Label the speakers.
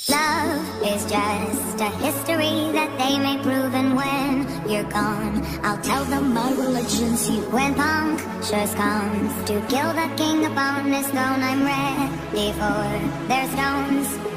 Speaker 1: Love is just a history that they may prove, and when you're gone, I'll tell them my religion's you. When punctures comes to kill the king upon his throne, I'm ready for their stones.